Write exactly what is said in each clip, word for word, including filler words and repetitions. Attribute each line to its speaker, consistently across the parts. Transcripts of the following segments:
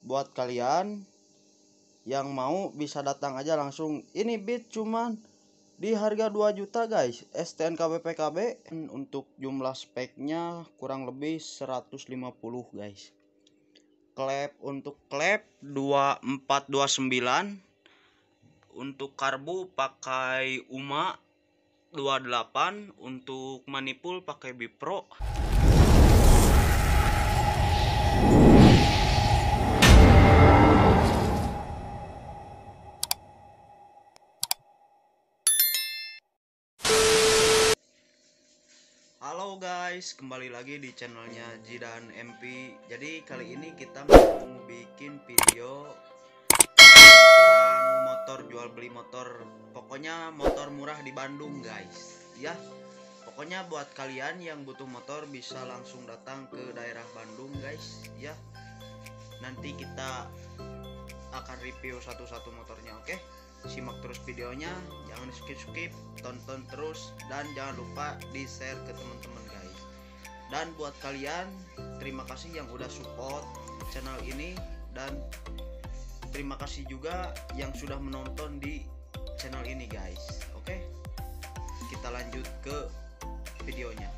Speaker 1: buat kalian yang mau bisa datang aja langsung. Ini Beat cuman di harga dua juta guys, S T N K B P K B. Untuk jumlah speknya kurang lebih seratus lima puluh guys. Klep untuk klep dua empat dua sembilan, untuk karbu pakai UMA dua delapan, untuk manipul pakai Bipro. Halo guys, kembali lagi di channelnya Jidan M P. Jadi kali ini kita mau bikin video tentang motor, jual beli motor. Pokoknya motor murah di Bandung guys. Ya, pokoknya buat kalian yang butuh motor bisa langsung datang ke daerah Bandung guys. Ya, nanti kita akan review satu-satu motornya. Oke, simak terus videonya, jangan skip-skip, tonton terus, dan jangan lupa di share ke teman-teman guys. Dan buat kalian, terima kasih yang udah support channel ini, dan terima kasih juga yang sudah menonton di channel ini guys. Oke, kita lanjut ke videonya.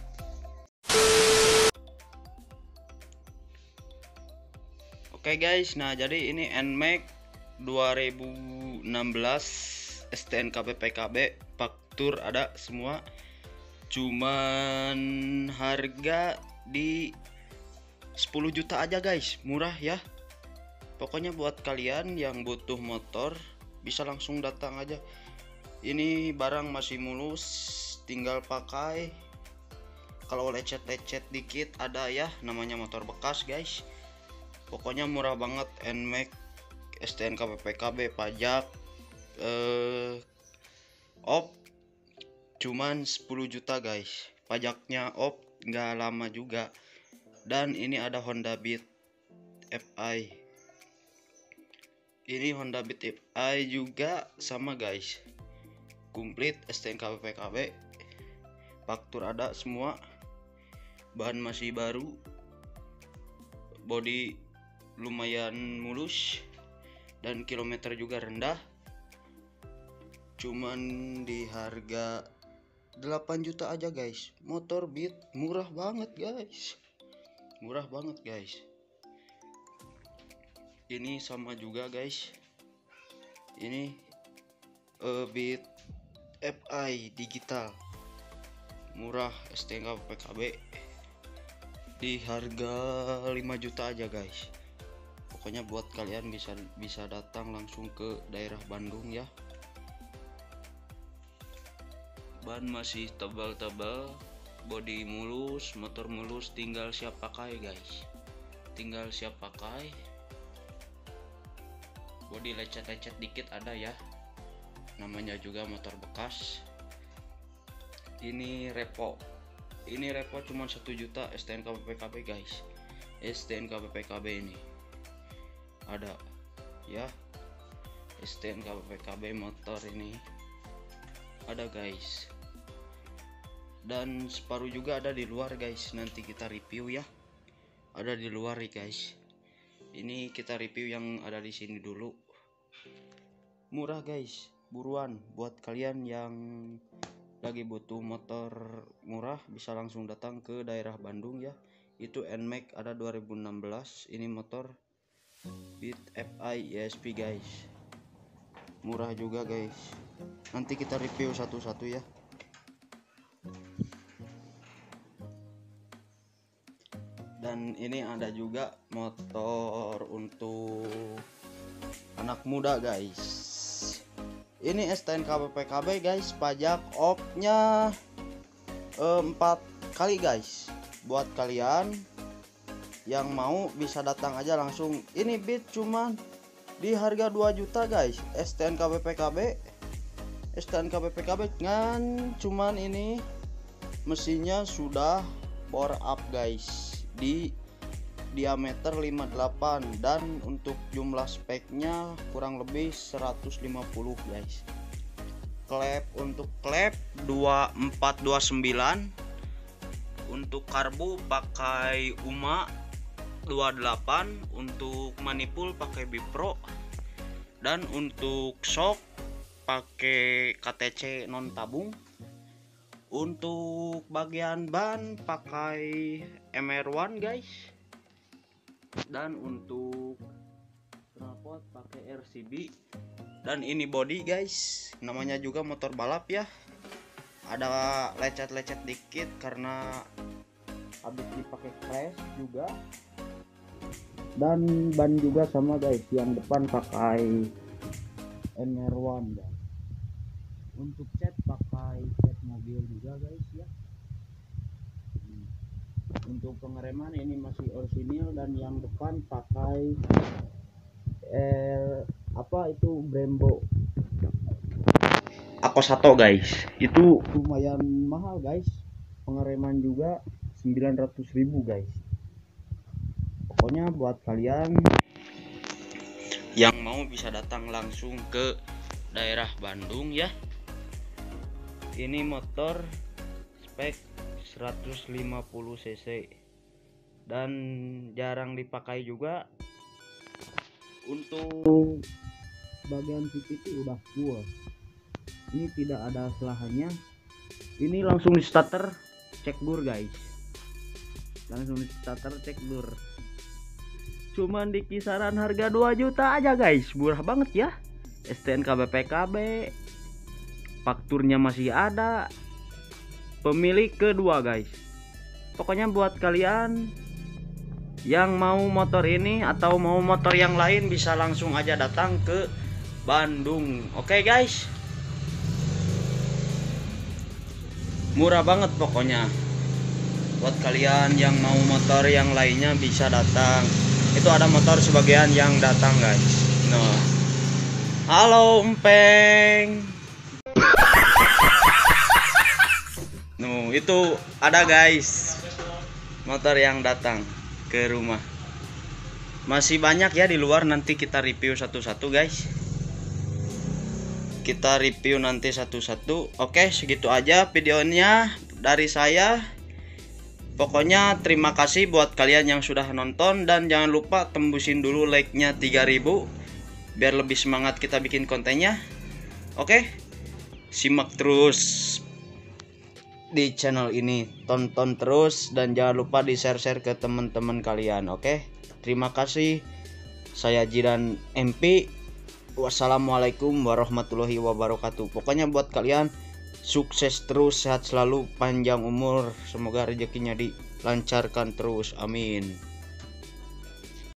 Speaker 1: Oke guys, nah jadi ini N Max dua ribu enam belas S T N K B P K B, faktur ada semua, cuman harga di sepuluh juta aja guys, murah ya. Pokoknya buat kalian yang butuh motor bisa langsung datang aja. Ini barang masih mulus, tinggal pakai. Kalau lecet-lecet dikit ada ya, namanya motor bekas guys. Pokoknya murah banget. N Max S T N K B P K B, pajak eh, op cuman sepuluh juta guys. Pajaknya op nggak lama juga. Dan ini ada Honda Beat F I. Ini Honda Beat F I juga sama guys, komplit S T N K B P K B, faktur ada semua, bahan masih baru, body lumayan mulus, dan kilometer juga rendah. Cuman di harga delapan juta aja guys. Motor Beat murah banget guys, murah banget guys. Ini sama juga guys, ini uh, Beat F I digital, murah, S T N K B P K B, di harga lima juta aja guys. Pokoknya buat kalian bisa bisa datang langsung ke daerah Bandung ya. Ban masih tebal-tebal, body mulus, motor mulus, tinggal siap pakai guys. Tinggal siap pakai. Body lecet-lecet dikit ada ya. Namanya juga motor bekas. Ini repo. Ini repo cuma satu juta S T N K B P K B guys. S T N K B P K B ini ada ya, S T N K B P K B motor ini ada guys, dan separuh juga ada di luar guys. Nanti kita review ya, ada di luar nih guys. Ini kita review yang ada di sini dulu. Murah guys, buruan buat kalian yang lagi butuh motor murah bisa langsung datang ke daerah Bandung ya. Itu N Max ada dua ribu enam belas, ini motor Beat F I E S P guys, murah juga guys. Nanti kita review satu-satu ya. Dan ini ada juga motor untuk anak muda guys. Ini S T N K B P K B guys, pajak opnya empat kali guys. Buat kalian yang mau bisa datang aja langsung. Ini Beat cuman di harga dua juta guys, S T N K B P K B. S T N K B P K B kan cuman ini mesinnya sudah power up guys di diameter lima puluh delapan, dan untuk jumlah speknya kurang lebih seratus lima puluh guys. Klep untuk klep dua empat dua sembilan, untuk karbu pakai UMA dua puluh delapan, untuk manifold pakai Bipro, dan untuk shock pakai K T C non tabung. Untuk bagian ban pakai M R satu guys, dan untuk knalpot pakai R C B. Dan ini body guys, namanya juga motor balap ya, ada lecet-lecet dikit karena habis dipakai crash juga. Dan ban juga sama guys, yang depan pakai M R satu guys. Untuk cat pakai cat mobil juga guys ya. Untuk pengereman ini masih orisinil, dan yang depan pakai eh, apa itu Brembo Ako satu guys. Itu lumayan mahal guys, pengereman juga sembilan ratus ribu guys. Pokoknya buat kalian yang mau bisa datang langsung ke daerah Bandung ya. Ini motor spek seratus lima puluh cc dan jarang dipakai juga. Untuk bagian C V T udah full, ini tidak ada selahannya. Ini langsung di starter cek dur guys, langsung di starter cek dur. Cuman di kisaran harga dua juta aja guys, murah banget ya. S T N K B P K B, fakturnya masih ada, pemilik kedua guys. Pokoknya buat kalian yang mau motor ini atau mau motor yang lain bisa langsung aja datang ke Bandung. Oke guys, murah banget pokoknya. Buat kalian yang mau motor yang lainnya bisa datang. Itu ada motor sebagian yang datang guys. Nah, halo empeng. Nuh, itu ada guys motor yang datang ke rumah. Masih banyak ya di luar, nanti kita review satu-satu guys. Kita review nanti satu-satu. Oke, segitu aja videonya dari saya. Pokoknya terima kasih buat kalian yang sudah nonton, dan jangan lupa tembusin dulu like-nya tiga ribu biar lebih semangat kita bikin kontennya. Oke, simak terus di channel ini, tonton terus, dan jangan lupa di share-share ke teman-teman kalian. Oke, terima kasih. Saya Jidan M P. Wassalamualaikum warahmatullahi wabarakatuh. Pokoknya buat kalian sukses terus, sehat selalu, panjang umur, semoga rezekinya dilancarkan terus, amin.